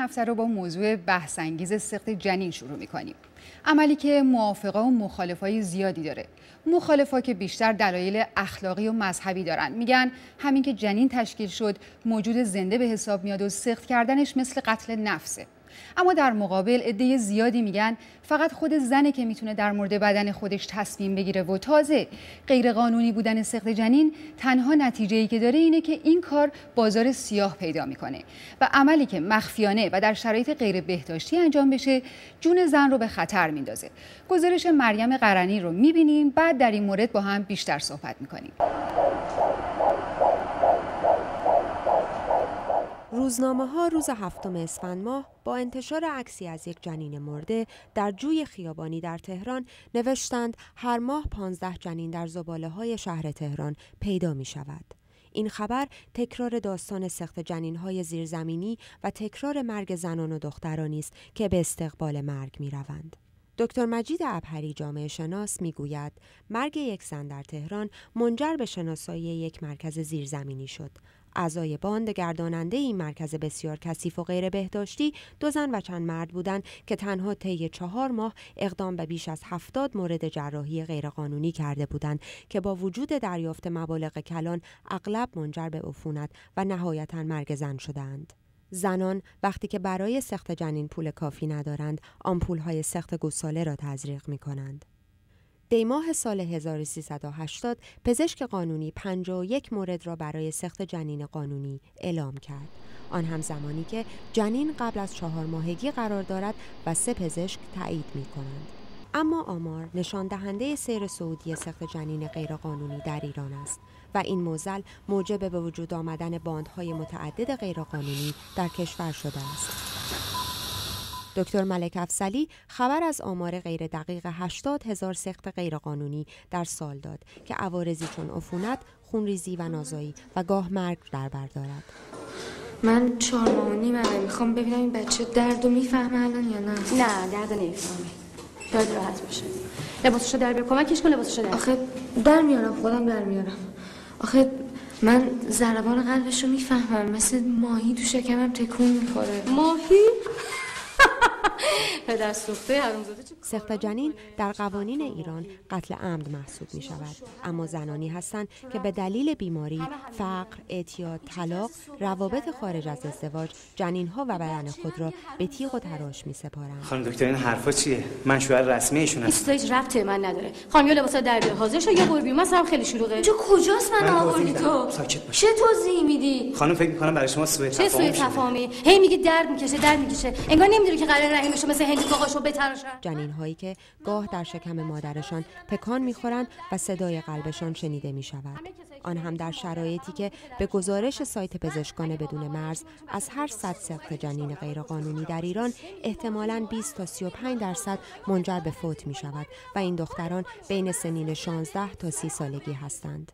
هفته رو با موضوع بحث‌انگیز سقط جنین شروع می‌کنیم. عملی که موافقا و مخالفای زیادی داره. مخالفا که بیشتر دلایل اخلاقی و مذهبی دارن. میگن همین که جنین تشکیل شد موجود زنده به حساب میاد و سقط کردنش مثل قتل نفسه. اما در مقابل عده زیادی میگن فقط خود زنه که میتونه در مورد بدن خودش تصمیم بگیره و تازه غیرقانونی بودن سقط جنین تنها نتیجه‌ای که داره اینه که این کار بازار سیاه پیدا میکنه و عملی که مخفیانه و در شرایط غیر بهداشتی انجام بشه جون زن رو به خطر میندازه. گزارش مریم قرنی رو میبینیم، بعد در این مورد با هم بیشتر صحبت میکنیم. روزنامه‌ها روز 7 اسفند ماه با انتشار عکسی از یک جنین مرده در جوی خیابانی در تهران نوشتند هر ماه 15 جنین در زباله‌های شهر تهران پیدا می‌شود. این خبر تکرار داستان سقط جنین‌های زیرزمینی و تکرار مرگ زنان و دخترانی است که به استقبال مرگ می‌روند. دکتر مجید ابهری جامعه شناس میگوید مرگ یک زن در تهران منجر به شناسایی یک مرکز زیرزمینی شد. اعضای باند گرداننده این مرکز بسیار کثیف و غیر بهداشتی 2 زن و چند مرد بودند که تنها طی 4 ماه اقدام به بیش از 70 مورد جراحی غیرقانونی کرده بودند که با وجود دریافت مبالغ کلان اغلب منجر به عفونت و نهایتاً مرگ زن شدند. زنان وقتی که برای سقط جنین پول کافی ندارند، آمپول‌های سقط گوساله را تزریق می‌کنند. دی ماه سال 1380 پزشک قانونی 51 مورد را برای سقط جنین قانونی اعلام کرد. آن هم زمانی که جنین قبل از 4 ماهگی قرار دارد و 3 پزشک تایید می‌کنند. اما آمار نشان دهنده سیر صعودی سقط جنین غیرقانونی در ایران است و این معضل موجب به وجود آمدن باندهای متعدد غیرقانونی در کشور شده است. دکتر ملک افضلی خبر از آمار غیر دقیق 80,000 سقط غیرقانونی در سال داد که عوارضی چون عفونت، خونریزی و نازایی و گاه مرگ در بر دارد. من 4 ماه و نیمه میخوام ببینم این بچه درد رو میفهمه الان یا نه؟ نه درد نمیفهمه. باید راحت باشه. لباسشو در بیار، کمکش کن لباسشو در. آخه در میارم، خودم در میارم. آخه من ضربان قلبش رو میفهمم، مثل ماهی تو شکمم تکون میخوره. ماهی؟ پدر سوخته حرومزاده. سقط جنین در قوانین ایران قتل عمد محسوب می شود، اما زنانی هستند که به دلیل بیماری، فقر، اعتیاد، طلاق، روابط خارج از ازدواج جنین‌ها و بدن خود را به تیغ و تراش می سپارند. خانم دکتر این حرفا چیه؟ من شوهر رسمی ایشون هستم. هیچ ربطی من نداره. خانم یا لباسا در بیار حاضر شو یا برو بیرون. مثلا خیلی شلوغه. تو کجاست من آوردی تو؟ ساکت باش. چه توضیحی میدی؟ خانم فکر می‌کنم برای شما سوء تفاهم شده. چه سوء تفاهمی؟ هی میگی درد میکشه. انگار نمیدونی که قرار رحمشو مثل هندی قاقاشو بتراشن. جنین هایی که گاه در شکم مادرشان تکان میخورند و صدای قلبشان شنیده می شود. آن هم در شرایطی که به گزارش سایت پزشکان بدون مرز از هر 100 سقط جنین غیرقانونی در ایران احتمالاً 20 تا 35% منجر به فوت می شود و این دختران بین سنین 16 تا 30 سالگی هستند.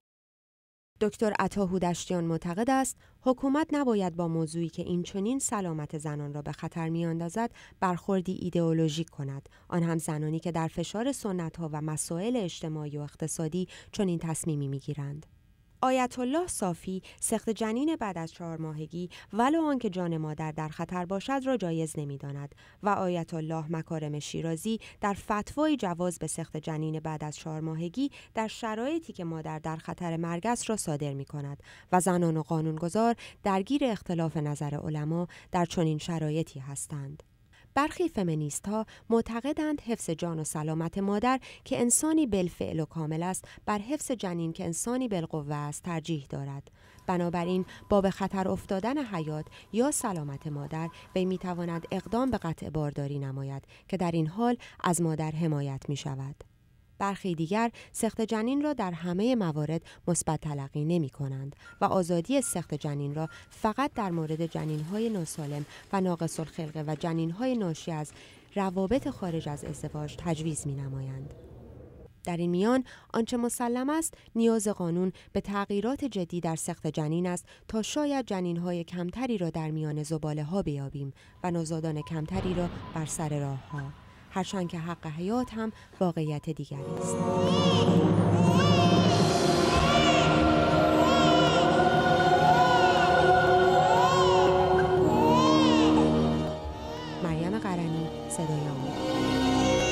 دکتر عطا هودشتیان معتقد است حکومت نباید با موضوعی که این چنین سلامت زنان را به خطر میاندازد برخوردی ایدئولوژیک کند، آن هم زنانی که در فشار سنت‌ها و مسائل اجتماعی و اقتصادی چنین تصمیمی میگیرند. آیت الله صافی سقط جنین بعد از 4 ماهگی ولو آنکه جان مادر در خطر باشد را جایز نمی‌داند و آیت الله مکارم شیرازی در فتوای جواز به سقط جنین بعد از 4 ماهگی در شرایطی که مادر در خطر مرگ است را صادر می‌کند و زنان و قانونگذار درگیر اختلاف نظر علما در چنین شرایطی هستند. برخی فمینیست‌ها معتقدند حفظ جان و سلامت مادر که انسانی بالفعل و کامل است بر حفظ جنین که انسانی بالقوه است ترجیح دارد. بنابراین با به خطر افتادن حیات یا سلامت مادر وی می‌تواند اقدام به قطع بارداری نماید که در این حال از مادر حمایت می‌شود. برخی دیگر سقط جنین را در همه موارد مثبت تلقی نمی کنند و آزادی سقط جنین را فقط در مورد جنین‌های ناسالم و ناقص الخلقه و جنین‌های ناشی از روابط خارج از ازدواج تجویز می نمایند. در این میان آنچه مسلم است نیاز قانون به تغییرات جدی در سقط جنین است تا شاید جنین‌های کمتری را در میان زباله‌ها بیابیم و نوزادان کمتری را بر سر راه‌ها. هرچند که حق حیات هم واقعیت دیگری است. فرنی، صدای آمریکا.